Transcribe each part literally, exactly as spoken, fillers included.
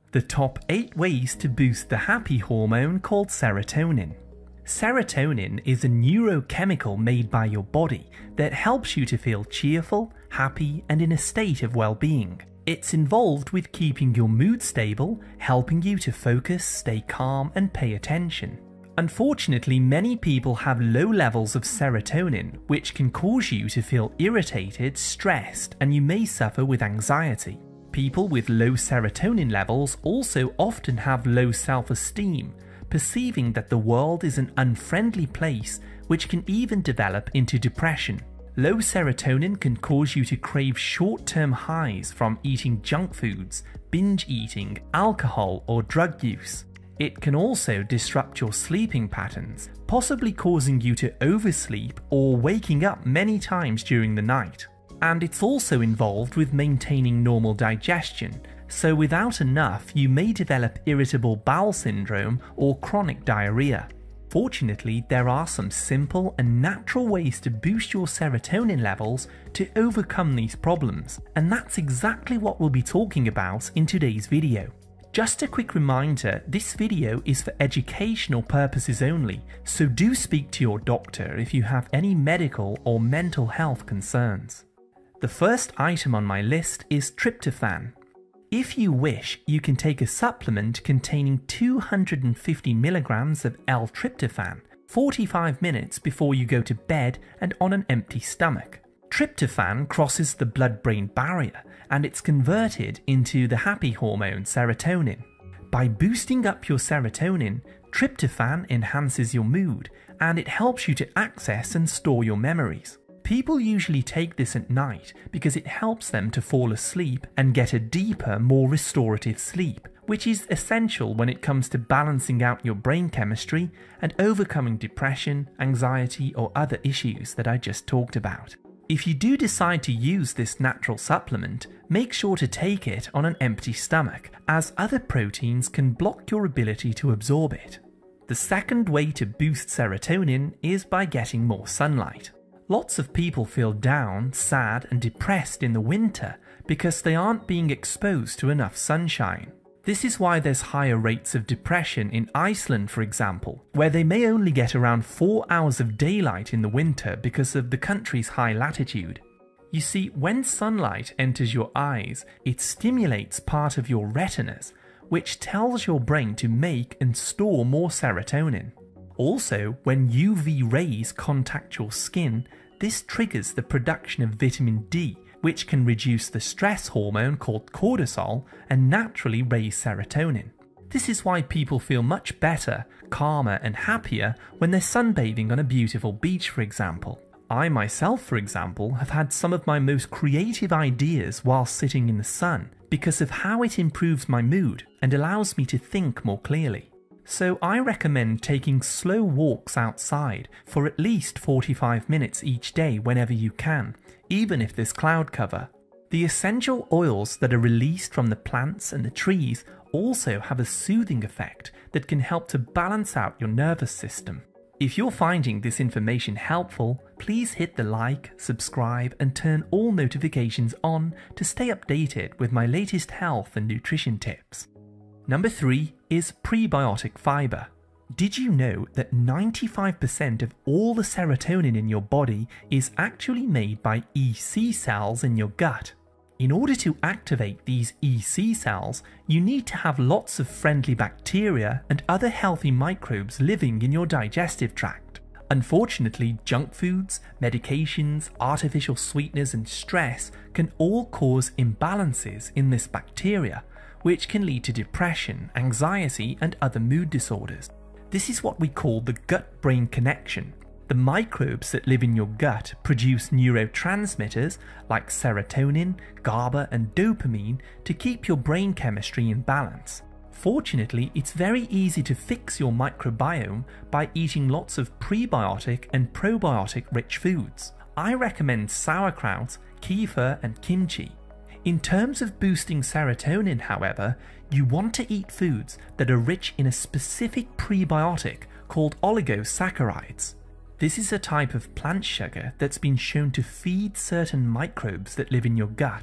the top eight ways to boost the happy hormone called serotonin. Serotonin is a neurochemical made by your body that helps you to feel cheerful, happy, and in a state of well-being. It's involved with keeping your mood stable, helping you to focus, stay calm, and pay attention. Unfortunately, many people have low levels of serotonin, which can cause you to feel irritated, stressed, and you may suffer with anxiety. People with low serotonin levels also often have low self-esteem, perceiving that the world is an unfriendly place, which can even develop into depression. Low serotonin can cause you to crave short-term highs from eating junk foods, binge eating, alcohol, or drug use. It can also disrupt your sleeping patterns, possibly causing you to oversleep or waking up many times during the night. And it's also involved with maintaining normal digestion, so without enough you may develop irritable bowel syndrome or chronic diarrhea. Fortunately, there are some simple and natural ways to boost your serotonin levels to overcome these problems, and that's exactly what we'll be talking about in today's video. Just a quick reminder, this video is for educational purposes only, so do speak to your doctor if you have any medical or mental health concerns. The first item on my list is tryptophan. If you wish, you can take a supplement containing two hundred fifty milligrams of L-tryptophan forty-five minutes before you go to bed and on an empty stomach. Tryptophan crosses the blood-brain barrier and it's converted into the happy hormone serotonin. By boosting up your serotonin, tryptophan enhances your mood and it helps you to access and store your memories. People usually take this at night because it helps them to fall asleep and get a deeper, more restorative sleep, which is essential when it comes to balancing out your brain chemistry and overcoming depression, anxiety, or other issues that I just talked about. If you do decide to use this natural supplement, make sure to take it on an empty stomach, as other proteins can block your ability to absorb it. The second way to boost serotonin is by getting more sunlight. Lots of people feel down, sad, and depressed in the winter because they aren't being exposed to enough sunshine. This is why there's higher rates of depression in Iceland, for example, where they may only get around four hours of daylight in the winter because of the country's high latitude. You see, when sunlight enters your eyes, it stimulates part of your retinas, which tells your brain to make and store more serotonin. Also, when U V rays contact your skin, this triggers the production of vitamin D, which can reduce the stress hormone called cortisol and naturally raise serotonin. This is why people feel much better, calmer, and happier when they're sunbathing on a beautiful beach, for example. I myself, for example, have had some of my most creative ideas while sitting in the sun because of how it improves my mood and allows me to think more clearly. So I recommend taking slow walks outside for at least forty-five minutes each day whenever you can, even if there's cloud cover. The essential oils that are released from the plants and the trees also have a soothing effect that can help to balance out your nervous system. If you're finding this information helpful, please hit the like, subscribe, and turn all notifications on to stay updated with my latest health and nutrition tips. Number three is prebiotic fiber. Did you know that ninety-five percent of all the serotonin in your body is actually made by E C cells in your gut? In order to activate these E C cells, you need to have lots of friendly bacteria and other healthy microbes living in your digestive tract. Unfortunately, junk foods, medications, artificial sweeteners, and stress can all cause imbalances in this bacteria, which can lead to depression, anxiety, and other mood disorders. This is what we call the gut-brain connection. The microbes that live in your gut produce neurotransmitters like serotonin, GABA, and dopamine to keep your brain chemistry in balance. Fortunately, it's very easy to fix your microbiome by eating lots of prebiotic and probiotic-rich foods. I recommend sauerkraut, kefir, and kimchi. In terms of boosting serotonin, however, you want to eat foods that are rich in a specific prebiotic called oligosaccharides. This is a type of plant sugar that's been shown to feed certain microbes that live in your gut.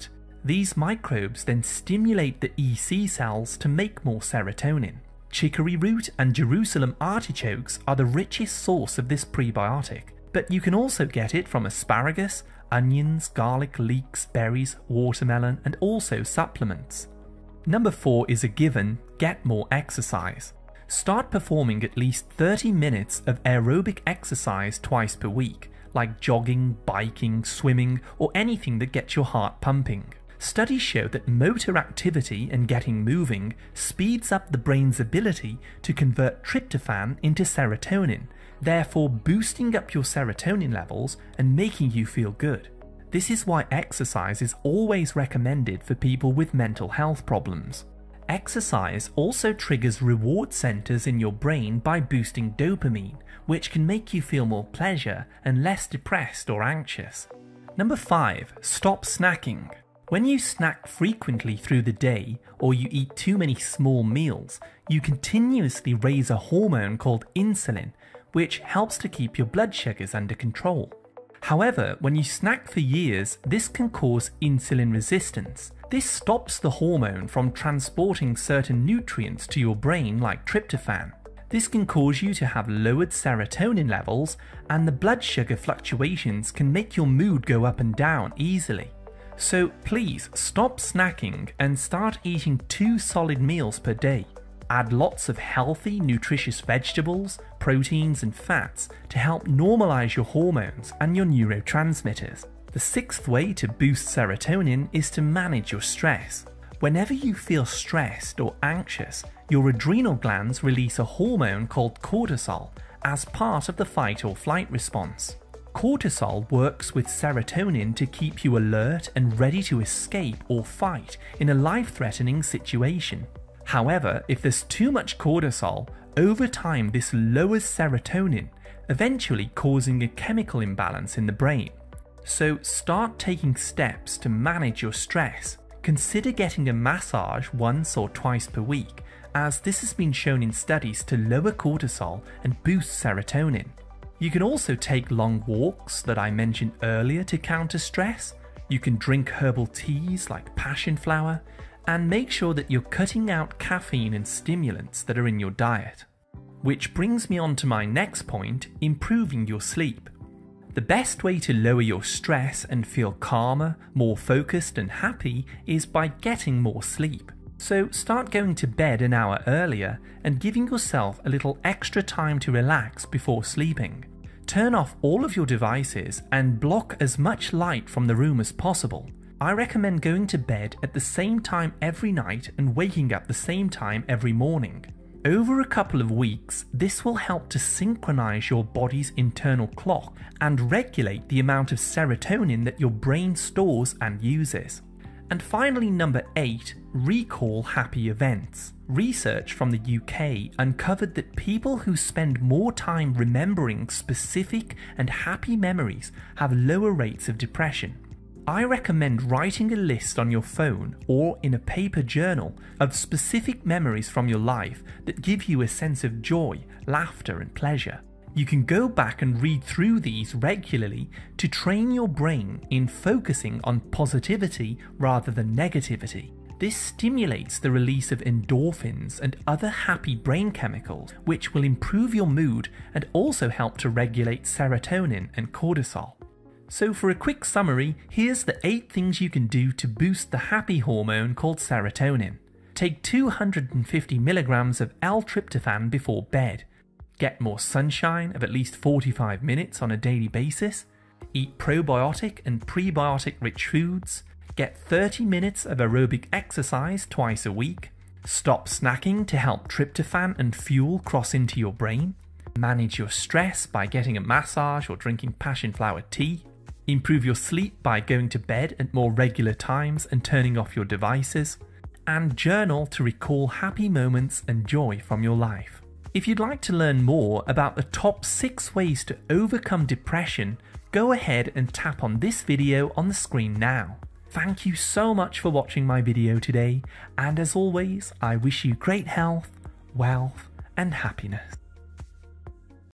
These microbes then stimulate the E C cells to make more serotonin. Chicory root and Jerusalem artichokes are the richest source of this prebiotic, but you can also get it from asparagus, onions, garlic, leeks, berries, watermelon, and also supplements. Number four is a given: get more exercise. Start performing at least thirty minutes of aerobic exercise twice per week, like jogging, biking, swimming, or anything that gets your heart pumping. Studies show that motor activity and getting moving speeds up the brain's ability to convert tryptophan into serotonin, therefore boosting up your serotonin levels and making you feel good. This is why exercise is always recommended for people with mental health problems. Exercise also triggers reward centers in your brain by boosting dopamine, which can make you feel more pleasure and less depressed or anxious. Number five, stop snacking. When you snack frequently through the day, or you eat too many small meals, you continuously raise a hormone called insulin, which helps to keep your blood sugars under control. However, when you snack for years, this can cause insulin resistance. This stops the hormone from transporting certain nutrients to your brain like tryptophan. This can cause you to have lowered serotonin levels, and the blood sugar fluctuations can make your mood go up and down easily. So please stop snacking and start eating two solid meals per day. Add lots of healthy, nutritious vegetables, proteins and fats to help normalize your hormones and your neurotransmitters. The sixth way to boost serotonin is to manage your stress. Whenever you feel stressed or anxious, your adrenal glands release a hormone called cortisol as part of the fight or flight response. Cortisol works with serotonin to keep you alert and ready to escape or fight in a life-threatening situation. However, if there's too much cortisol, over time this lowers serotonin, eventually causing a chemical imbalance in the brain. So start taking steps to manage your stress. Consider getting a massage once or twice per week, as this has been shown in studies to lower cortisol and boost serotonin. You can also take long walks that I mentioned earlier to counter stress. You can drink herbal teas like passion flower, and make sure that you're cutting out caffeine and stimulants that are in your diet. Which brings me on to my next point, improving your sleep. The best way to lower your stress and feel calmer, more focused and happy is by getting more sleep. So start going to bed an hour earlier and giving yourself a little extra time to relax before sleeping. Turn off all of your devices and block as much light from the room as possible. I recommend going to bed at the same time every night and waking up the same time every morning. Over a couple of weeks, this will help to synchronize your body's internal clock and regulate the amount of serotonin that your brain stores and uses. And finally, number eight, recall happy events. Research from the U K uncovered that people who spend more time remembering specific and happy memories have lower rates of depression. I recommend writing a list on your phone or in a paper journal of specific memories from your life that give you a sense of joy, laughter, and pleasure. You can go back and read through these regularly to train your brain in focusing on positivity rather than negativity. This stimulates the release of endorphins and other happy brain chemicals, which will improve your mood and also help to regulate serotonin and cortisol. So for a quick summary, here's the eight things you can do to boost the happy hormone called serotonin. Take two hundred fifty milligrams of L-tryptophan before bed. Get more sunshine of at least forty-five minutes on a daily basis. Eat probiotic and prebiotic rich foods. Get thirty minutes of aerobic exercise twice a week. Stop snacking to help tryptophan and fuel cross into your brain. Manage your stress by getting a massage or drinking passion flower tea. Improve your sleep by going to bed at more regular times and turning off your devices. And journal to recall happy moments and joy from your life. If you'd like to learn more about the top six ways to overcome depression, go ahead and tap on this video on the screen now. Thank you so much for watching my video today, and as always, I wish you great health, wealth, and happiness.